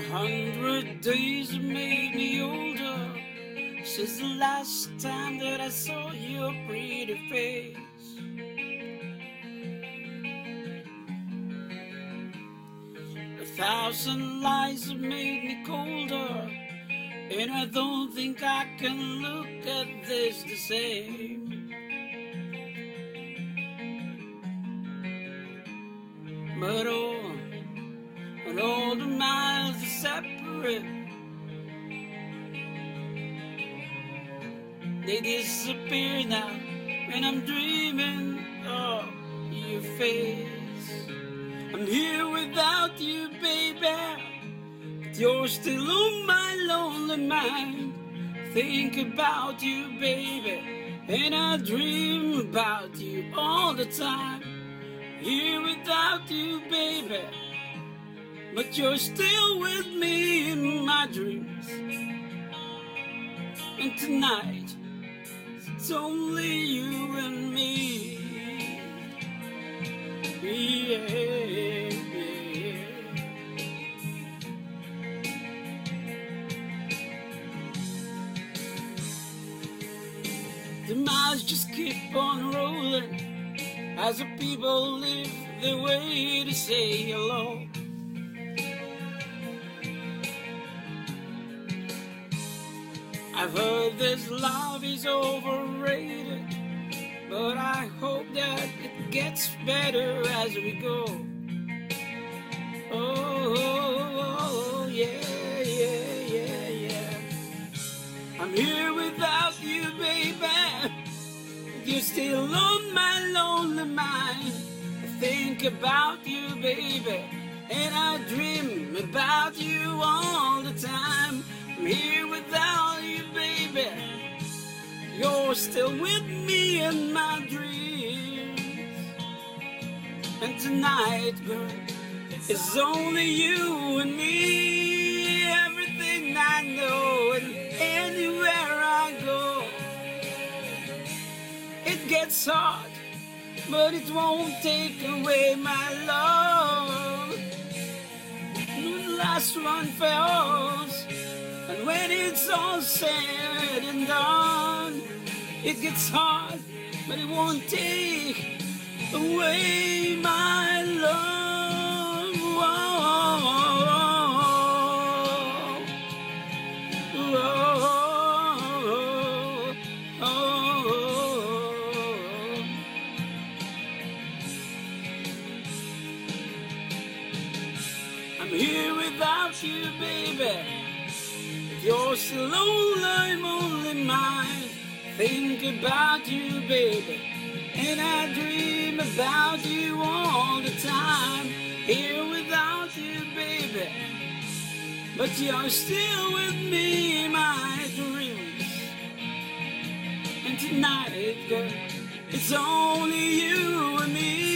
100 days have made me older since the last time that I saw your pretty face. 1,000 lies have made me colder, and I don't think I can look at this the same. But all the miles are separate, they disappear now when I'm dreaming of your face. I'm here without you, baby, but you're still on my lonely mind. Think about you, baby, and I dream about you all the time. Here without you, baby, but you're still with me in my dreams. And tonight, it's only you and me. Yeah, yeah. The miles just keep on rolling as the people live their way to say hello. I've heard this love is overrated, but I hope that it gets better as we go. Oh, yeah, yeah, yeah, yeah. I'm here without you, baby, you're still on my lonely mind. I think about you, baby, and I dream about you all the time. I'm here without you, baby, you're still with me in my dreams. And tonight, girl, it's only you and me. Everything I know and anywhere I go, it gets hard, but it won't take away my love. When the last one falls, and when it's all said and done, it gets hard, but it won't take away my love. I'm here without you, baby, you're still I'm only mine. Think about you, baby, and I dream about you all the time. Here without you, baby, but you're still with me in my dreams. And tonight, girl, it's only you and me.